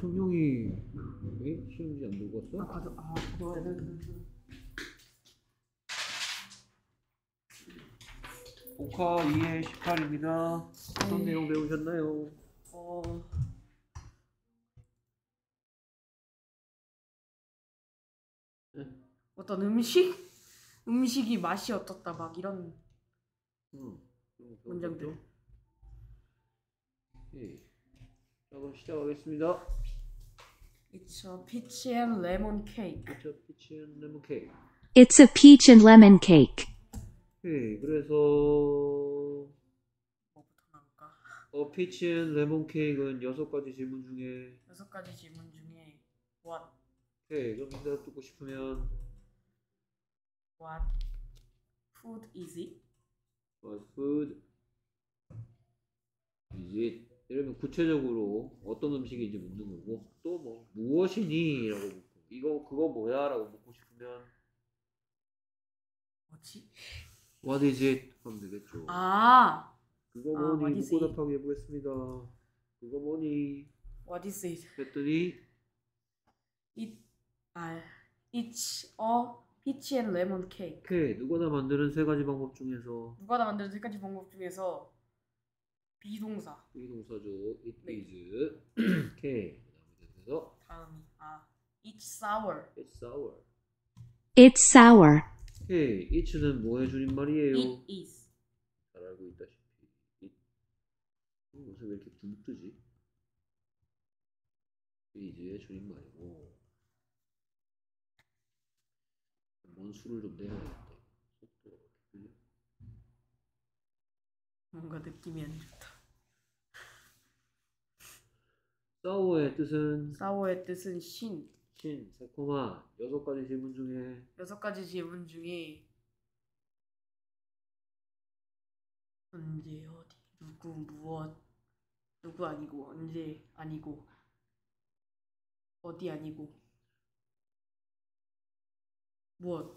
청룡이 왜 시험지 안 들고 왔어? 가져와야 돼. 복화 2의 18입니다. 어떤 내용 배우셨나요? 네. 어떤 음식이 맛이 어떻다 막 이런 문장들. 예. 자, 그럼 시작하겠습니다. It's a peach and lemon cake. It's a peach and lemon cake. It's a peach and lemon cake. 예, 그래서 뭐부터 나올까? peach and lemon cake은 6가지 질문 중에 6가지 질문 중에 what 그럼 대답 듣고 싶으면 what food is it? What food is it? 이러면 구체적으로 어떤 음식인지 묻는 거고, 또 뭐 무엇이니? 라고 묻고, 그거 뭐야? 라고 묻고 싶으면 뭐지? What is it? 하면 되겠죠. 그거 뭐니? what is 묻고 it? 답하기 해보겠습니다. 그거 뭐니? What is it? 했더니 It's a peach and lemon cake. 누구나 만드는 3가지 방법 중에서 누가 다 만드는 3가지 방법 중에서 비동사죠. It 네. is 그래서 다음이 it's sour. It's sour. It's sour. it는 뭐의 줄임말이에요? It is. 잘 알고 있다시피 요새 왜 이렇게 둥 뜨지? is의 줄임말이고, 뭔 수를 좀 내려야겠다. 속도가 이렇게 뭔가 느낌이 안 좋다. sour의 뜻은 sour의 뜻은 신. 새콤한. 6가지 질문 중에 6가지 질문 중에 언제, 어디, 누구, 무엇, 누구 아니고, 언제 아니고, 어디 아니고, 무엇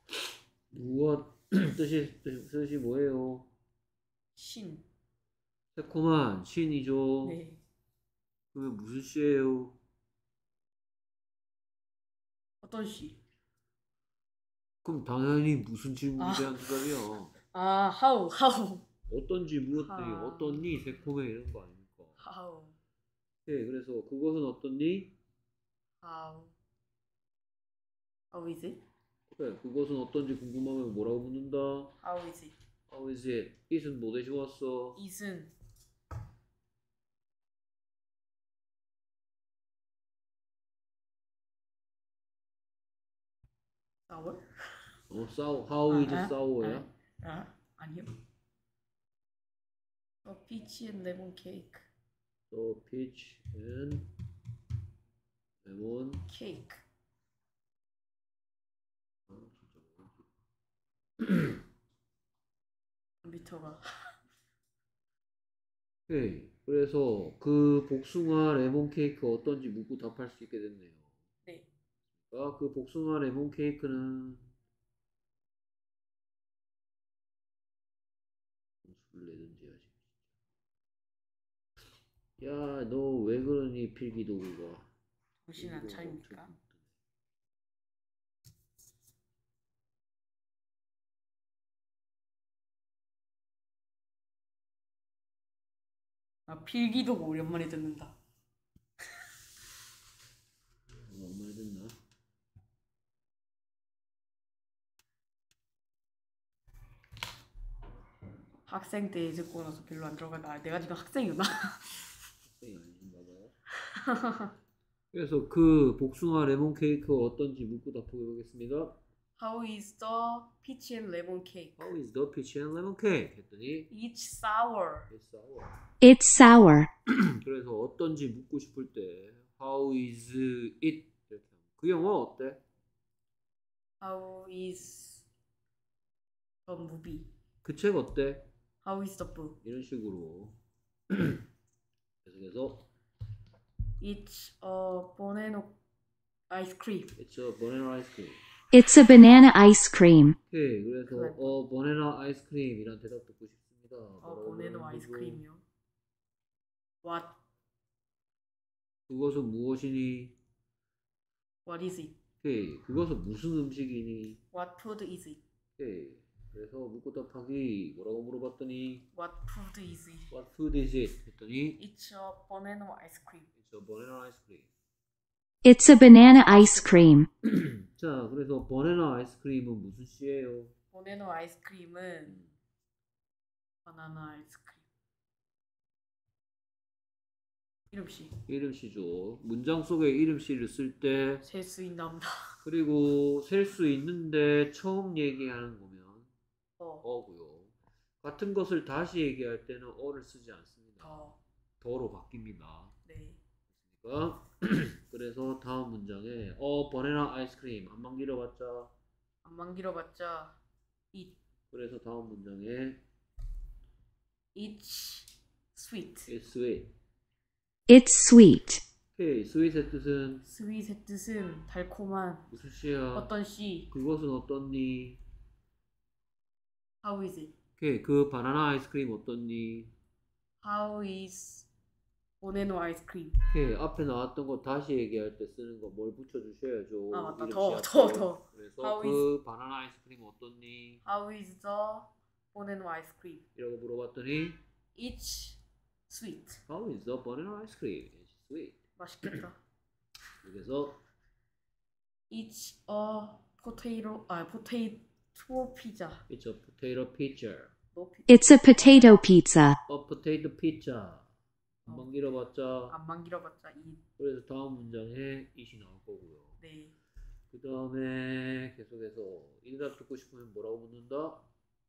뜻이 뭐예요? 신. 새콤한 신이죠. 네. 그러면 무슨 씨예요? 어떤 시? 그럼 당연히 무슨 질문에 대한 대답이야. how 어떤지 무엇들이 어떻니? 새콤해 이런 거 아닙니까? how 그래서 그것은 어떻니? how is it? 그래, 그것은 어떤지 궁금하면 뭐라고 묻는다? how is it? How is it? it은 뭐 대신 왔어? it은 sour? how is sour야? 아니요. peach and lemon cake. peach and lemon cake. 진짜 컴퓨터가. 그래서 그 복숭아 레몬 케이크 어떤지 묻고 답할 수 있게 됐네요. 네. 그 복숭아 레몬 케이크는 점수를 내든지 해야지. 야, 너 왜 그러니 필기도구가. 정신 안 차립니까? 필기도구 오랜만에 듣는다. 오랜만에 듣나? 학생 때 듣고 나서 별로 안 들어간다. 내가 지금 학생이구나. 학생이 아니신가 봐요. 그래서 그 복숭아 레몬 케이크 어떤지 묻고 답해보겠습니다. How is the peach and lemon cake? How is the peach and lemon cake? 했더니 It's sour. It's sour. It's sour. 그래서 어떤지 묻고 싶을 때 How is it? 이렇게 하면. 그 영어 어때? How is the movie? 그 책 어때? How is the book? 이런 식으로 계속해서 It's a banana ice cream. It's a banana ice cream. It's a banana ice cream. 그래서 바나나 아이스크림이란 대답 듣고 싶습니다. 바나나 아이스크림이요. What 그것은 무엇이니? What is it? 오케이. 그것은 무슨 음식이니? What food is it? 오케이. 그래서 묻고 답하기 뭐라고 물어봤더니 What food is it? What food is it? 했더니 It's a banana ice cream. It's a banana ice cream. It's a banana ice cream. 자, 그래서 바나나 아이스크림은 무슨 씨예요? 바나나 아이스크림은 바나나 아이스크림. 이름씨. 이름씨죠. 문장 속에 이름씨를 쓸 때 셀 수 있나보다. 그리고 셀 수 있는데 처음 얘기하는 거면 어. 어고요. 같은 것을 다시 얘기할 때는 어를 쓰지 않습니다. 더. 더로 바뀝니다. 네. 그러니까 그래서 다음 문장에 바나나 아이스크림 안만 길어봤자 안만 길어봤자 it. 그래서 다음 문장에 It's sweet. It's sweet. It's sweet. 오케이, sweet의 뜻은 sweet의 뜻은 달콤한 무슨 씨야? 어떤 씨. 그것은 어떻니? How is it? 오케이, 그 바나나 아이스크림 어떻니? How is banana ice cream? 오케이, 앞에 나왔던 거 다시 얘기할 때 쓰는 거 뭘 붙여주셔야죠. 아, 맞다. 이름 더, 씨한테. 더. 그래서 How 그 바나나 아이스크림 어떻니? How is the banana ice cream? 이라고 물어봤더니 It's sweet. How is the banana ice cream? It's sweet. 맛있겠다. 그래서 It's a potato pizza. It's a potato pizza. 너 피. It's a potato pizza. A potato pizza. 한번 길어봤자. 안만 길어봤자 이. 그래서 다음 문장에 it이 나올 거고요. 네. 그 다음에 계속해서 이 대답 듣고 싶으면 뭐라고 묻는다?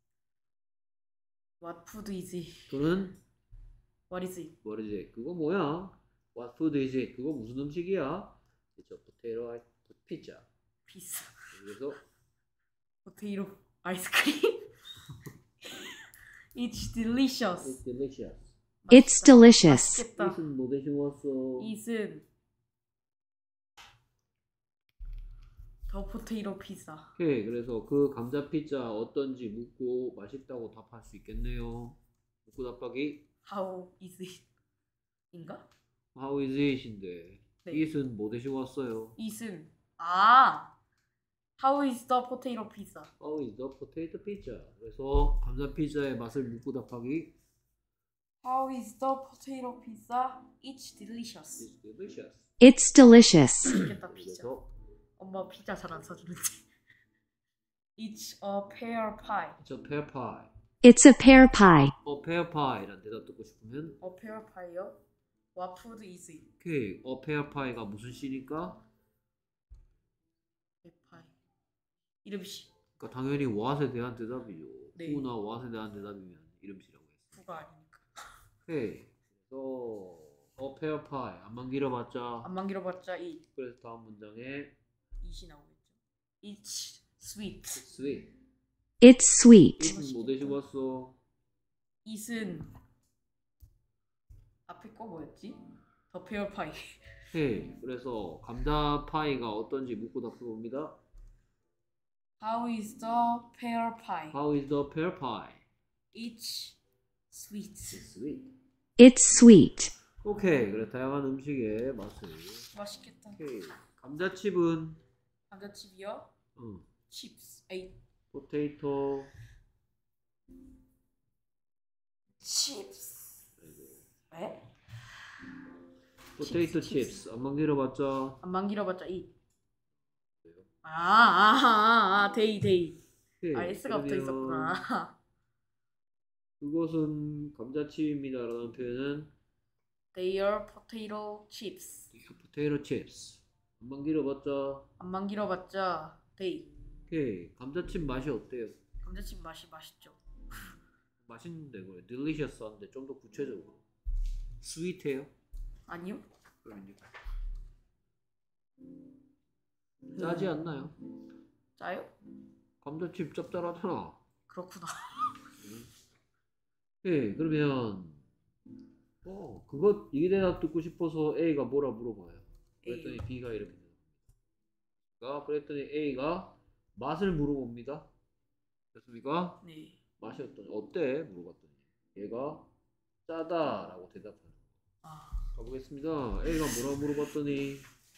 What food is it? 또는 What is it? What is it? 그거 뭐야? What food is it? 그거 무슨 음식이야? It's a potato pizza. Pizza. 그래서 potato ice cream. It's delicious. It's delicious. It's delicious. 맛있겠다. it은 뭐 대신 왔어? it은 더 포테이토 피자. 오케이, 그래서 그 감자 피자 어떤지 묻고 맛있다고 답할 수 있겠네요. 묻고 답하기 How is it? 인가? How is it인데 네. it은 뭐 대신 왔어요? it은 How is the potato pizza? How is the potato pizza? 그래서 감자 피자의 맛을 묻고 답하기 How is the potato pizza? It's delicious. It's delicious. It's delicious. 맛있겠다 피자. 그래서 엄마 피자 잘 안 사주는데. It's a pear pie. It's a pear pie. It's a pear pie. pear pie란 대답 듣고 싶으면 A pear pie요? What food is it? 오케이, pear pie가 무슨 씨니까? pear pie. 이름씨. 그러니까 당연히 what에 대한 대답이죠. 네. who나 what에 대한 대답이면 이름씨라고 했어. 구가 아니니까. 오케이, 그래서 pear pie 안만 길어봤자 안만 길어봤자 it. 그래서 다음 문장에 it이 나오겠죠. It's sweet. sweet. It's sweet. it은 뭐 대신 왔어? it은 앞에 거 뭐였지? 더 페어 파이. 오케이, 그래서 감자 파이가 어떤지 묻고 답해봅니다. How is the pear pie? How is the pear pie? It's sweet. It's sweet. It's sweet. 오케이, 그래 다양한 음식의 맛을. 맛있겠다. 오케이, 감자칩은 감자칩이요? chips. 에이. 포테이토. chips. 왜? 포테이토 칩스. 칩스. 안만 길어봤자. 안만 길어봤자 it. 그래요? 데이. 오케이, S가 붙어 그러면 있었구나. 그것은 감자칩입니다라는 표현은 They are potato chips. 포테이토 칩스. 안만 길어봤자. 안만 길어봤자 they. 오케이, 감자칩 맛이 어때요? 감자칩 맛이 맛있죠. 맛있는데 그래. 딜리셔스한데 좀 더 구체적으로. 스윗해요? 아니요? 그럼요. 짜지 않나요? 짜요? 감자칩 짭짤하잖아. 그렇구나. 예, 그러면 그거 이 대답 듣고 싶어서 A가 뭐라 물어봐요. 그랬더니 A. B가 이렇게 대답합니다. 그랬더니 A가 맛을 물어봅니다. 됐습니까? 네. 맛이 어때? 물어봤더니 얘가 짜다라고 대답하는 거야. 가보겠습니다. A가 뭐라고 물어봤더니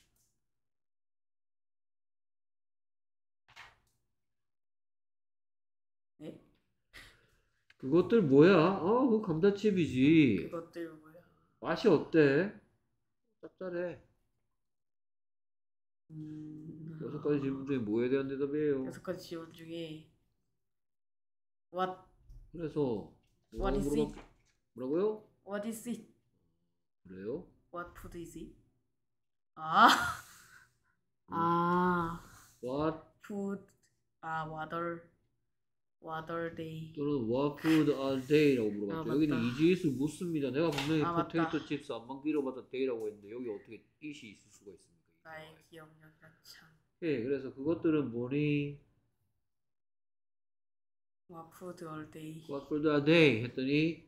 네? 그것들 뭐야? 그 감자칩이지. 그것들 뭐야? 맛이 어때? 짭짤해. 6가지 질문 중에 뭐에 대한 대답이에요? 6가지 질문 중에 What 그래서 What is it? 뭐라고요? What is it? 그래요? What food is it? 아, 아, What food. What are they? 또는 What food are they라고 물어봤죠. 아, 여기는 맞다. 이지잇을 묻습니다. 내가 분명히 아, 맞다. 포테이토 칩스 안만 길어봤자 they라고 했는데 여기 어떻게 it이 있을 수가 있습니까? 나의 기억력이란 참. 예, 그래서 그것들은 뭐니? What food are they? What food are they? 했더니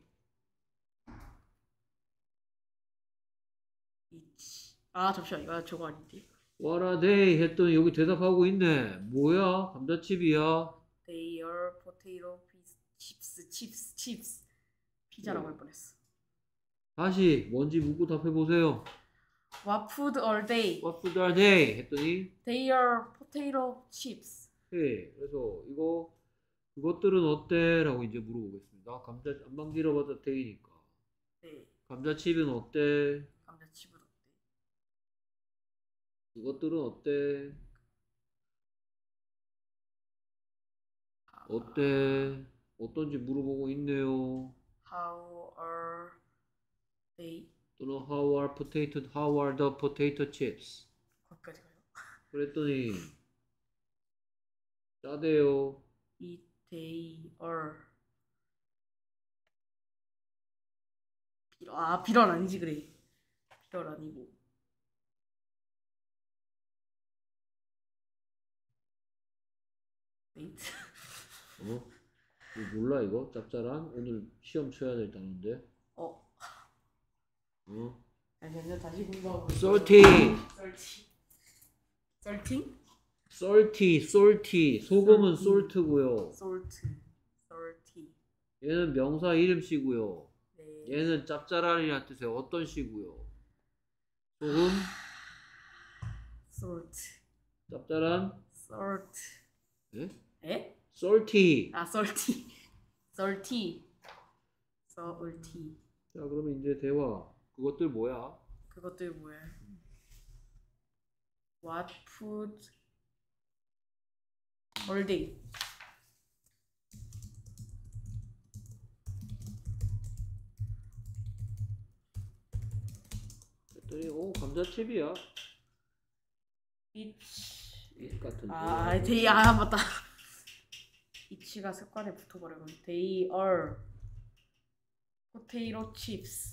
Each. 아, 잠시만, 이거 저거 아닌데? What are they? 했더니 여기 대답하고 있네. 뭐야? 감자칩이야? They are potato chips. 피자라고 할 뻔했어. 다시 뭔지 묻고 답해보세요. What food are they? What food are they? 했더니 They are potato chips. 예, 그래서 이거 그것들은 어때? 라고 이제 물어보겠습니다. 감자 안만 길어봤자 they니까. 네, 감자칩은 어때? 감자칩은 어때? 그것들은 어때? 어때? 어떤지 물어보고 있네요. How are they? 또는 how are the potato chips? 거기까지 가요. 그랬더니 짜대요. They are. 비럴 아니지 그래. 비럴 아니고. Wait. 이거 몰라 이거? 짭짤한? 오늘 시험 쳐야 될 단어인데. 잠시만요, 다시 공부하고. salty, salty. 소금은 salty. salt고요. salty. 얘는 명사 이름씨고요. 네. 얘는 짭짤한이라는 뜻의 어떤 시고요. 소금, salt. 짭짤한, salt. 예? 에? salty. salty. 자, 그러면 이제 대화. 그것들 뭐야? 그것들 뭐야? What food are they? 그랬더니 감자칩이야. each. 같은. they 맞다. each가 습관에 붙어버려서 they are potato chips.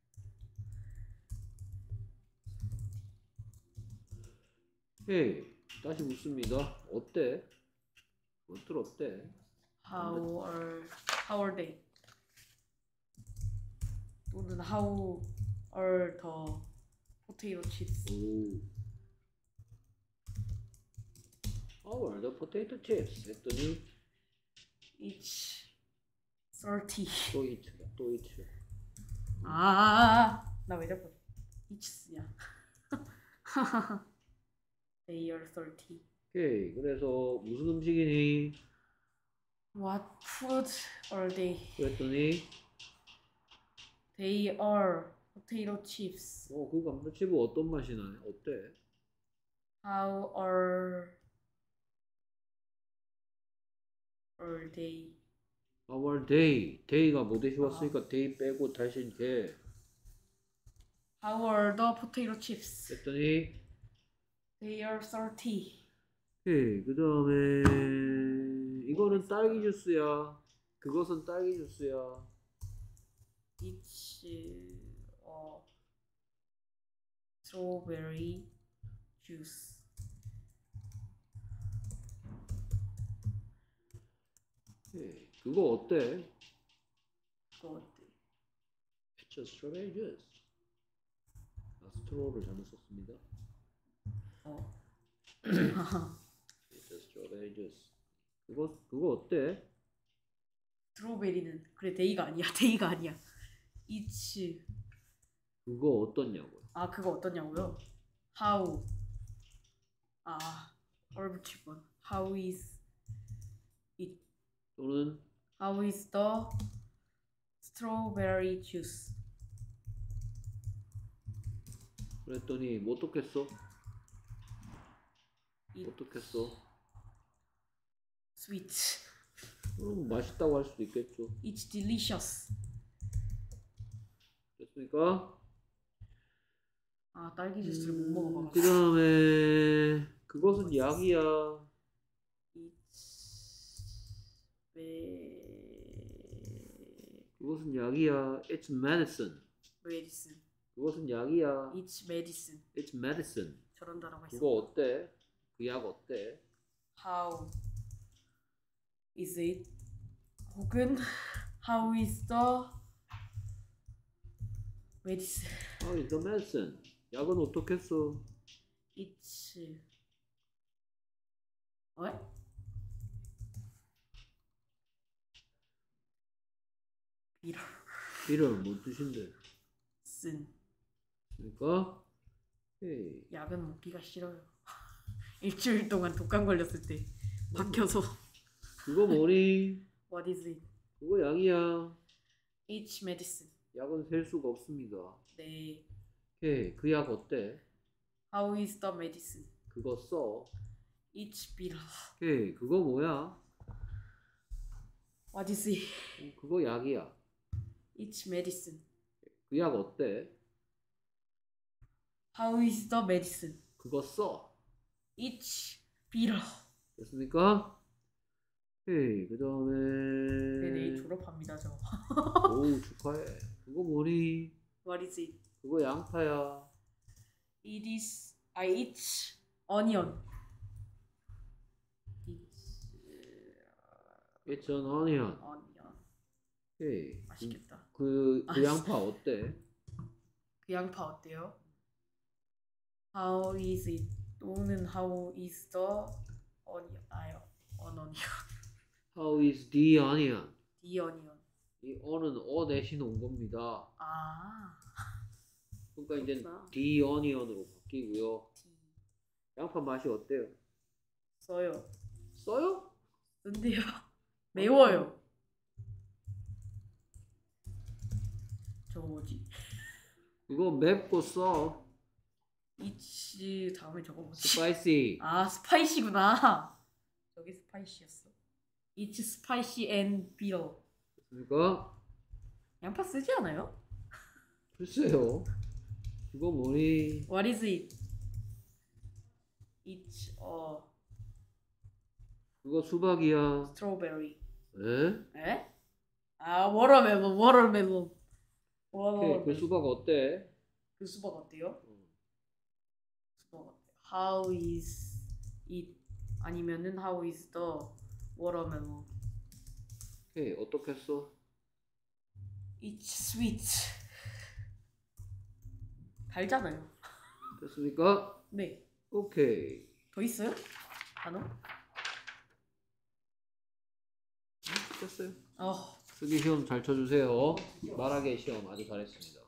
헤이, 다시 묻습니다. 어때? 그것들 어때? How are they? 또는 how are the potato chips? 오. How are the potato chips? 했더니 each 30. 또 이트야, 또 이트. 나 왜 자꾸 each 쓰냐? They are 30. 오케이, 그래서 무슨 음식이니? What food are they? 그랬더니 They are potato chips. 그 감자칩은 어떤 맛이 나요? 어때? How are they? How are they? day가 뭐 대시 왔으니까 day 빼고 다시 걔. How are the potato chips? 했더니 They are 30. 오케이, 그 다음에 이거는 딸기 주스야. 그것은 딸기 주스야. Each strawberry juice. 오케이, 그거 어때? 그거 어때? It's a strawberry juice. 스트로를 잘못 썼습니다. It's a strawberry juice. 그거 어때? 스트로베리는 그래 데이가 아니야. 데이가 아니야. Each 그거 어떻냐고요. 아 그거 어떠냐고요? How 얼굴 번 How is it? 또는 How is the strawberry juice? 그랬더니 뭐 어떻겠어? It 어떻겠어? sweet. 그럼 맛있다고 할 수도 있겠죠. It's delicious. 됐습니까? 아 딸기 주스를 못 먹어봐가지고. 그 다음에 그것은 약이야. 그것은 약이야. It's medicine. medicine. 그것은 약이야. It's medicine. It's medicine. 저런 단어가 있어. 그거 어때? 그 약 어때? How is it? 혹은 How is the medicine? How is the medicine? 약은 어떻겠어? It's 왜? 비를 이름 뭔 뜻인데? 쓴 그러니까 헤이. 약은 먹기가 싫어요. 일주일 동안 독감 걸렸을 때 박혀서. 그거 뭐니? What is it? 그거 약이야. It's medicine. 약은 셀 수가 없습니다. 네. 헤이. 그 약 어때? How is the medicine? 그거 써. It's bitter. 헤이. 그거 뭐야? What is it? 그거 약이야. It's medicine. 그 약 어때? How is the medicine? 그거 써. It's bitter. 됐습니까? 헤이. 그 네, 다음에 내일 졸업합니다 저. 오우 축하해. 그거 뭐니? What is it? 그거 양파야. It is. It's onion. It's It's an onion. onion. 헤이. 맛있겠다. 그 양파 어때? 그 양파 어때요? How is it? 또는 How is the onion? onion. How is the onion? The onion. 이 어는 어 대신 온 겁니다. 아. 그러니까 이제 그렇구나. the onion으로 바뀌고요. D. 양파 맛이 어때요? 써요. 써요? 쓴데요. 매워요. 저거 뭐지? 그거 맵고 써. 이치 다음에 저거 뭐지? spicy. 아 스파이시구나. 저게 스파이시였어. It's spicy and bitter. 됐습니까? 양파 쓰지 않아요? 글쎄요. 그거 뭐니? What is it? It's 그거 수박이야. strawberry. 에? 에? 아 워터멜론, 워터멜론. 오케이. 그 수박 어때? 그 수박 어때요? 수박 어때? How is it? 아니면은 How is the watermelon? 오케이. 어떻겠어? It's sweet. 달잖아요. 됐습니까? 네. 오케이. 더 있어요? 단어? 됐어요. 어. 쓰기 시험 잘 쳐주세요. 말하기 시험 아주 잘했습니다.